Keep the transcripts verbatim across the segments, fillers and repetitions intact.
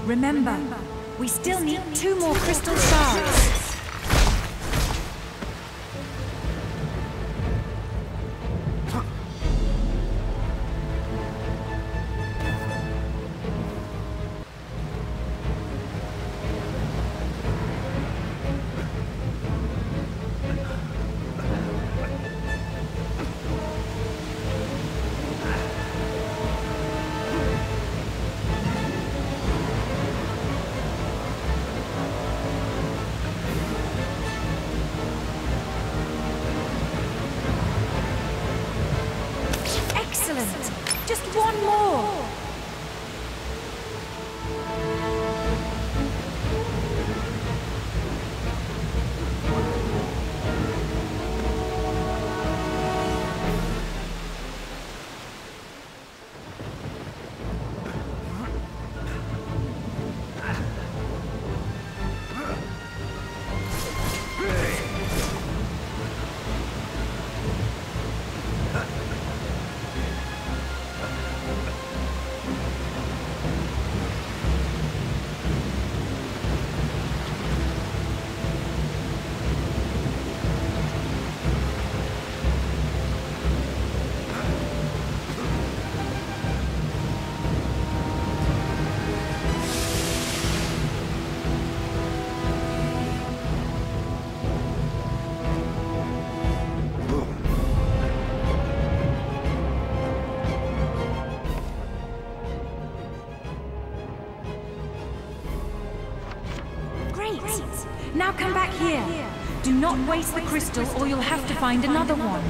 Remember, we still need two more crystal shards. Just one more! Now come back here. Do not waste the crystal or you'll have to find another one.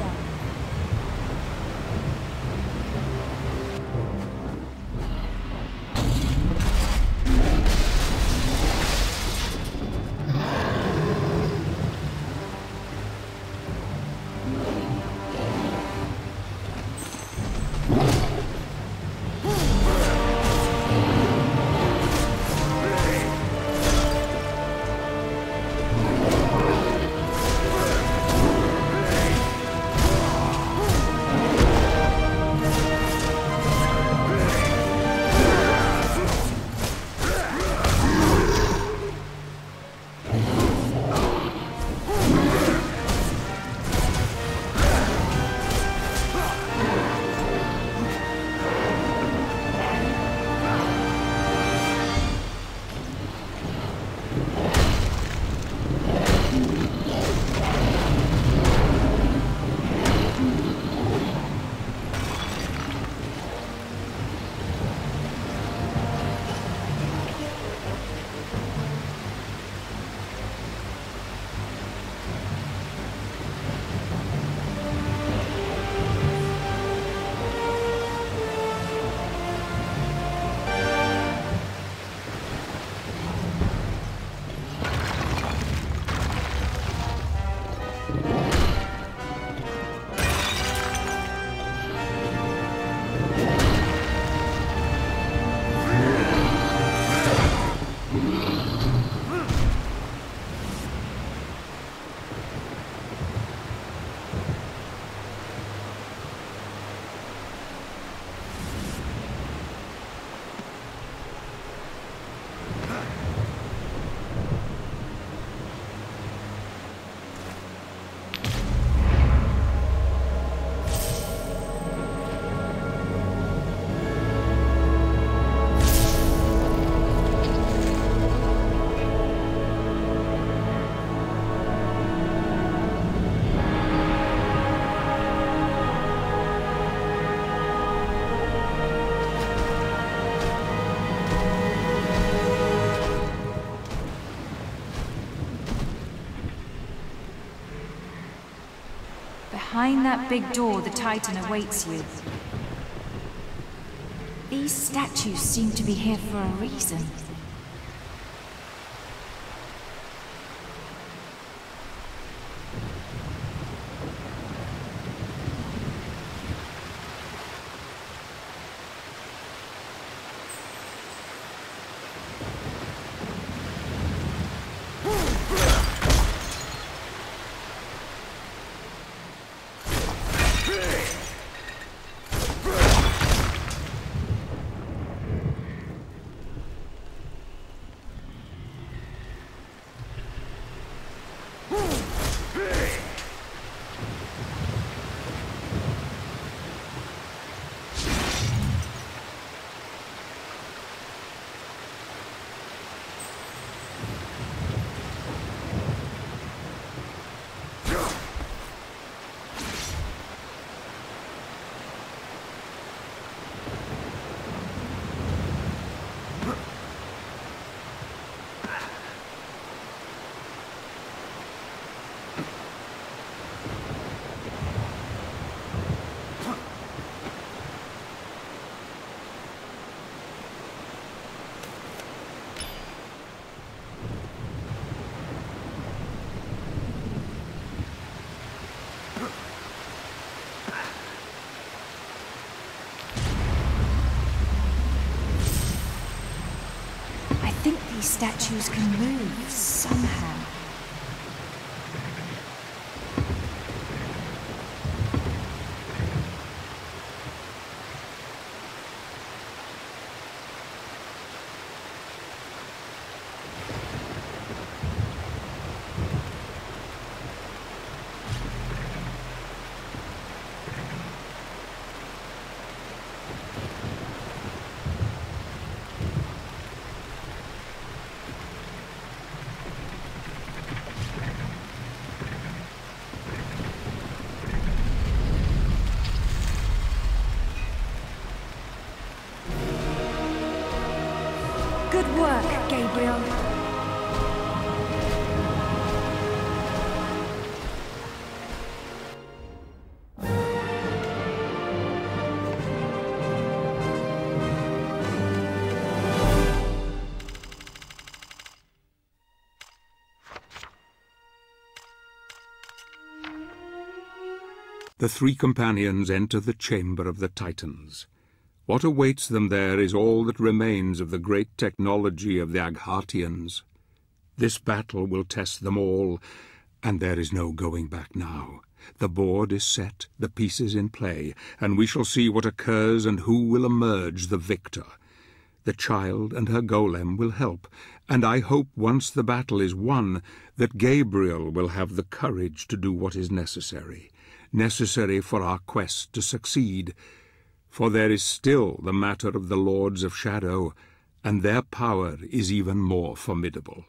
Behind that big door, the Titan awaits you. These statues seem to be here for a reason. think these statues can move somehow. Good work, Gabriel. The three companions enter the chamber of the Titans. What awaits them there is all that remains of the great technology of the Aghartians. This battle will test them all, and there is no going back now. The board is set, the pieces in play, and we shall see what occurs and who will emerge the victor. The child and her golem will help, and I hope once the battle is won that Gabriel will have the courage to do what is necessary. Necessary for our quest to succeed, for there is still the matter of the Lords of Shadow, and their power is even more formidable.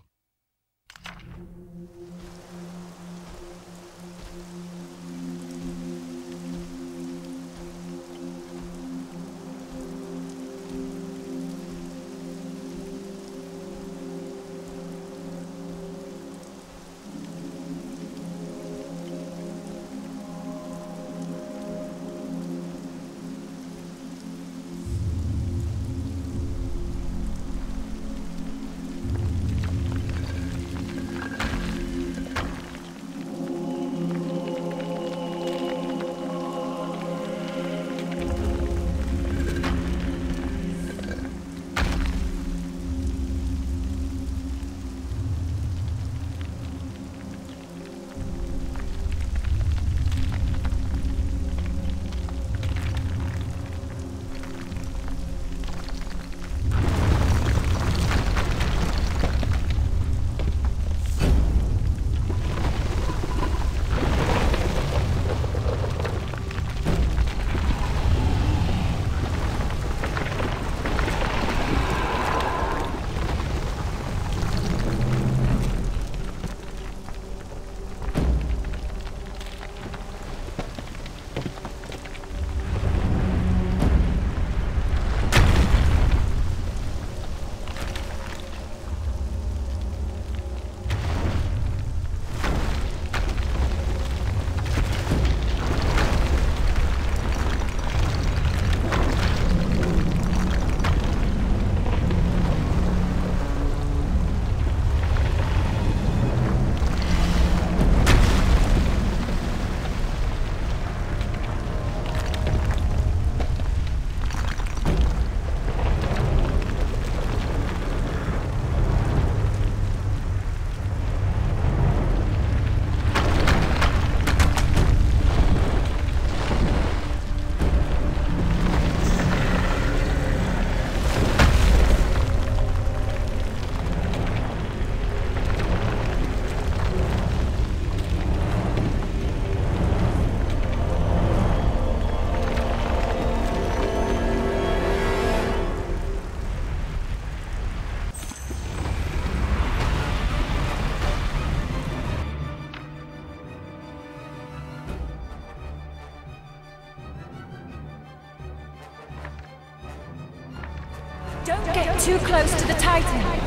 Don't get too close to the Titan.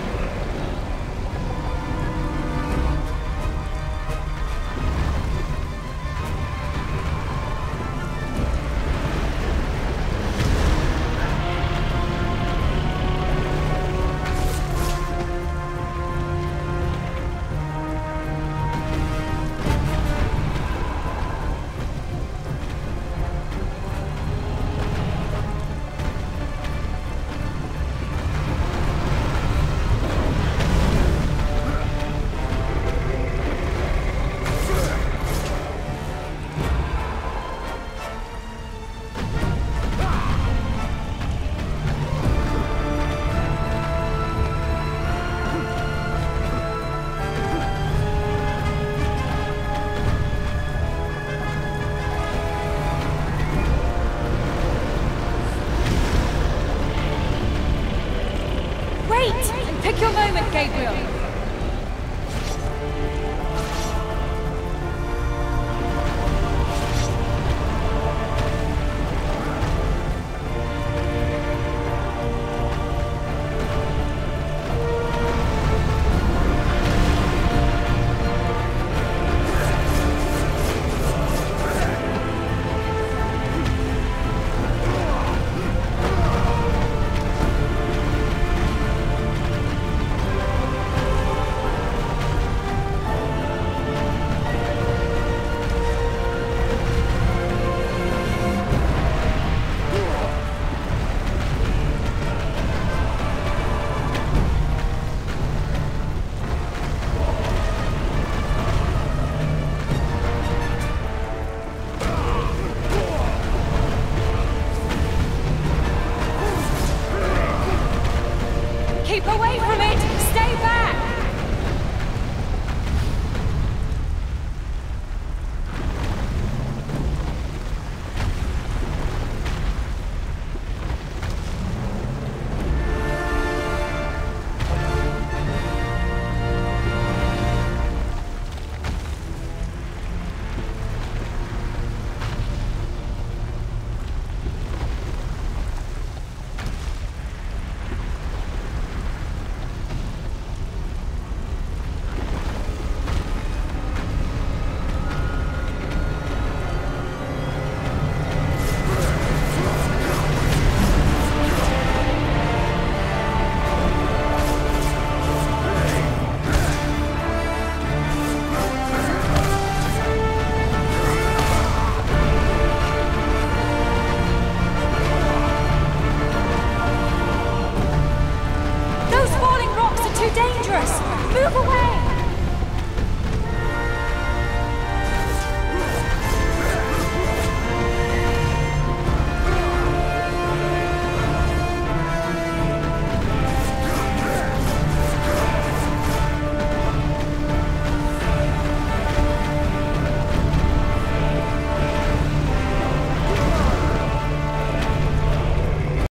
your moment, Gabriel. Keep away from it! Stay back! Move away!